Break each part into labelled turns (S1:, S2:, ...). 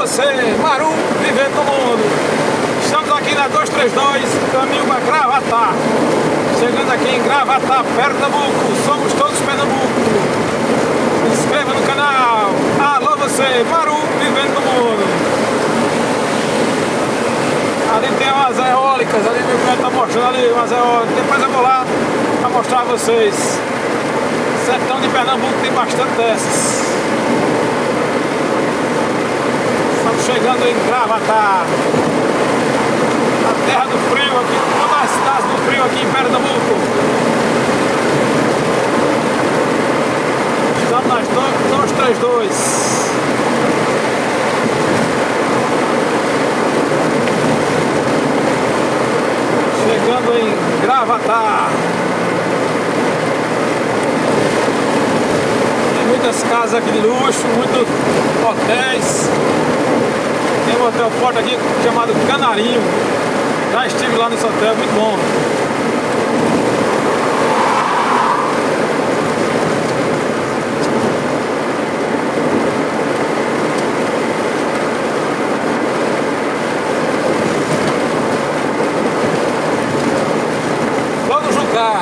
S1: você, Maru, vivendo no mundo. Estamos aqui na 232, caminho para Gravatá. Chegando aqui em Gravatá, Pernambuco. Somos todos Pernambuco. Se inscreva no canal. Alô você, Maru, vivendo no mundo. Ali tem umas eólicas, ali meu cara tá mostrando ali umas eólicas. Depois eu vou lá para mostrar a vocês. Sertão de Pernambuco tem bastante dessas. Estamos chegando em Gravatá, a terra do frio aqui, uma das cidades do frio aqui em Pernambuco. Estamos nas 232. Chegando em Gravatá. Tem muitas casas aqui de luxo, muitos hotéis. Tem um hotel forte aqui chamado Canarinho. Já estive lá nesse hotel, muito bom. Logo Jucá.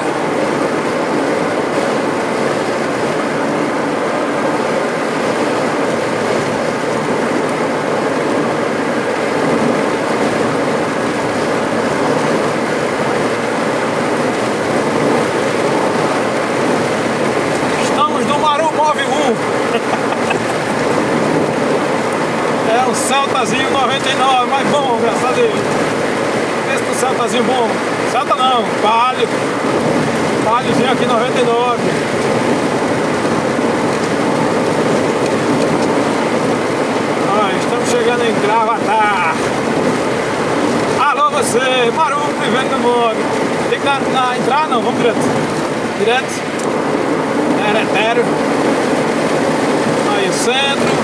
S1: É um Celtazinho 99, mas bom, graças a Deus. Esse do Celtazinho bom. Celta não, Palio. Paliozinho aqui 99. Estamos chegando em Gravatá. Alô você, Maru, vivendo no mundo. Tem que entrar não, vamos direto. Direto. Eretério. Aí o centro.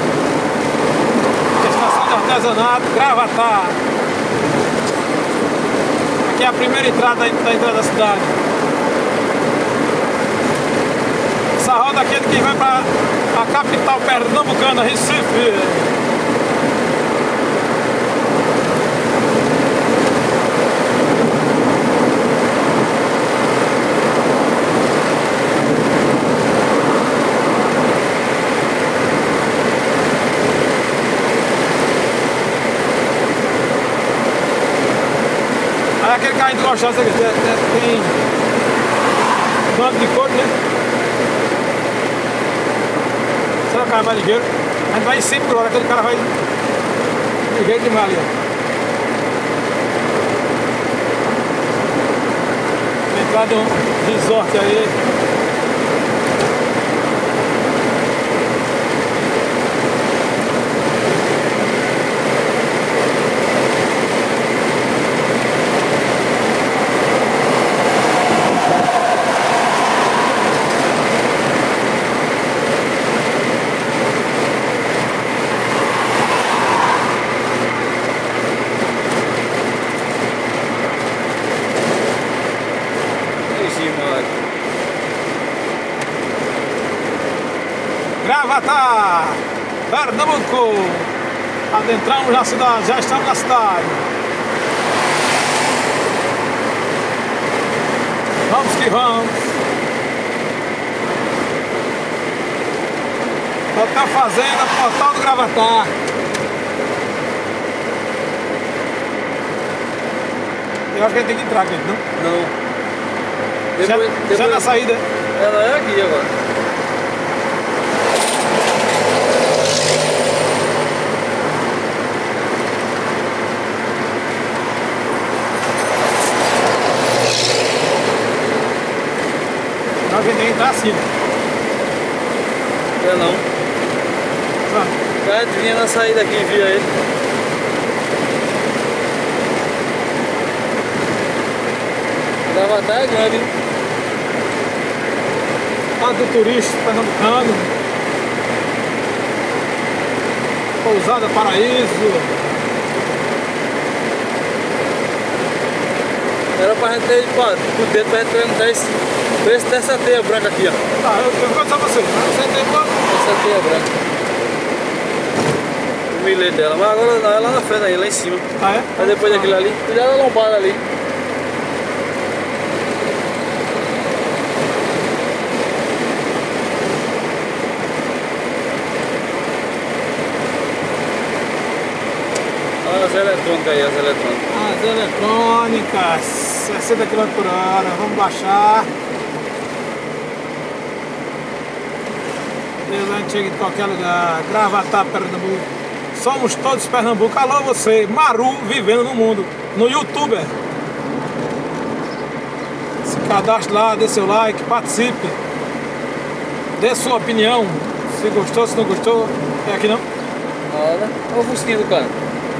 S1: Estação de artesanato, Gravatá. Aqui é a primeira entrada da entrada da cidade. Essa roda aqui é de quem vai para a capital pernambucana, Recife. Aquele carro de rochaça que tem banco de couro, né? Será que o cara vai ligeiro? A gente vai em 5 por hora, aquele cara vai ligeiro demais ali, ó. Entrada de um resort aí. Gravatá, Pernambuco. Adentramos na cidade, já estamos na cidade. Vamos que vamos. Hotel Fazenda, Portal do Gravatá. Eu acho que a gente tem que entrar aqui, não?
S2: Não.
S1: Já na saída.
S2: Ela é aqui agora.
S1: Alguém tem que entrar assim.
S2: É não. Vai, vinha na saída aqui, via ele. Gravatá é grande, hein?
S1: Do turista pernambucano. Pousada Paraíso.
S2: Era pra gente ter ido por dentro pra gente perguntar esse preço dessa teia branca aqui, ó.
S1: Tá, eu vou contar pra você. Essa teia branca.
S2: Essa teia branca. milheiro dela, mas agora não, é lá na frente aí, lá em cima.
S1: Ah, é?
S2: Aí depois daquilo ali, cuidado da lombada ali. Olha as eletrônicas aí, as eletrônicas.
S1: As eletrônicas, 60 km por hora, vamos baixar. Deus, a gente chega em qualquer lugar. Gravatá, Pernambuco. Somos todos Pernambuco. Alô você, Maru, vivendo no mundo, no YouTuber. Se cadastre lá, dê seu like, participe. Dê sua opinião. Se gostou, se não gostou. É aqui não?
S2: Olha o fusquinho do cara.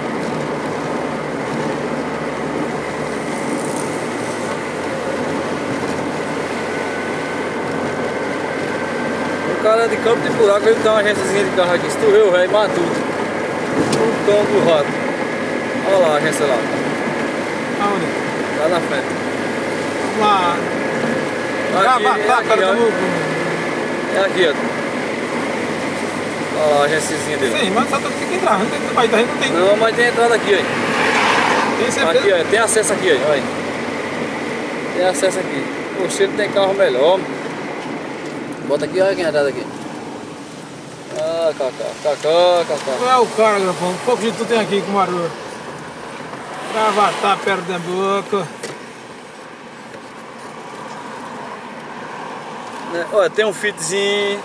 S2: O cara é de campo de buraco, ele tem uma agênciazinha de carro aqui. Se tu vê o velho, mata tudo. O cão do rato. Olha lá a agência lá.
S1: Aonde?
S2: Lá na frente.
S1: Vamos lá. Gravatá, Pernambuco.
S2: É aqui, ó. Olha lá a agênciazinha dele.
S1: Sim, mas só tu tem que entrar. Não tem, mas daí não tem.
S2: Não, mas tem entrada aqui, ó.
S1: Tem certeza?
S2: Aqui, ó. Tem acesso aqui, ó. Olha. Tem acesso aqui. O cheiro tem carro melhor. Bota aqui, olha quem é entrada aqui. Ah, Cacá.
S1: Qual é o cara, Grafão? Pouco de tu tem aqui com o Maru. Gravatá, Pernambuco.
S2: Olha, tem um fitzinho.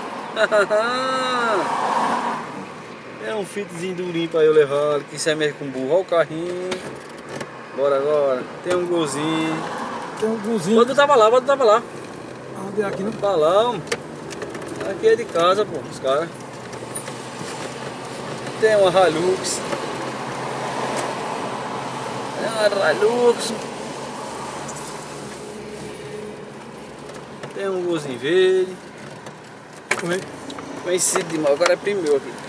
S2: Tem um fitzinho durinho pra eu levar. Que isso é mesmo com burro. Olha o carrinho. Bora agora. Tem um golzinho.
S1: Tem um golzinho.
S2: Bota tava lá.
S1: Onde é aqui, não?
S2: Tá lá, homem. Aqui é de casa, pô, os caras. Tem uma Hilux. Tem um golzinho verde.
S1: Oi.
S2: Conhecido demais, agora é primeiro aqui.